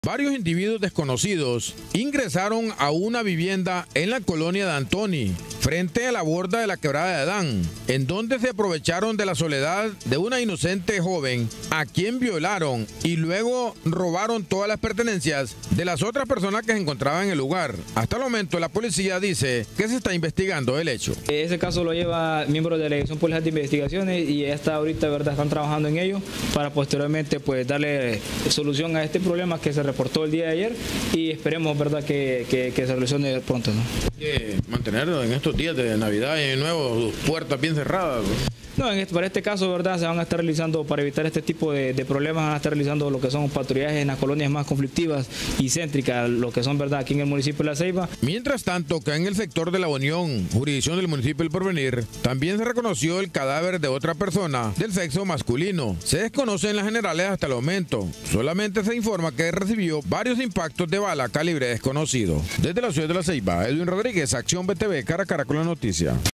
Varios individuos desconocidos ingresaron a una vivienda en la colonia de Antoni, frente a la borda de la quebrada de Adán, en donde se aprovecharon de la soledad de una inocente joven a quien violaron y luego robaron todas las pertenencias de las otras personas que se encontraban en el lugar. Hasta el momento la policía dice que se está investigando el hecho. Ese caso lo lleva miembros de la Dirección Policial de Investigaciones y hasta ahorita, ¿verdad?, están trabajando en ello para posteriormente pues darle solución a este problema que se reportó el día de ayer y esperemos, ¿verdad?, que se solucione pronto, ¿no? Mantener en estos días de Navidad y Año Nuevo puertas bien cerradas. No, para este caso, ¿verdad?, se van a estar realizando, para evitar este tipo de problemas, van a estar realizando lo que son patrullajes en las colonias más conflictivas y céntricas, lo que son, ¿verdad?, aquí en el municipio de La Ceiba. Mientras tanto, que en el sector de La Unión, jurisdicción del municipio del Porvenir, también se reconoció el cadáver de otra persona del sexo masculino. Se desconocen las generales hasta el momento. Solamente se informa que recibió varios impactos de bala calibre desconocido. Desde la ciudad de La Ceiba, Edwin Rodríguez, Acción BTV, cara a cara con la noticia.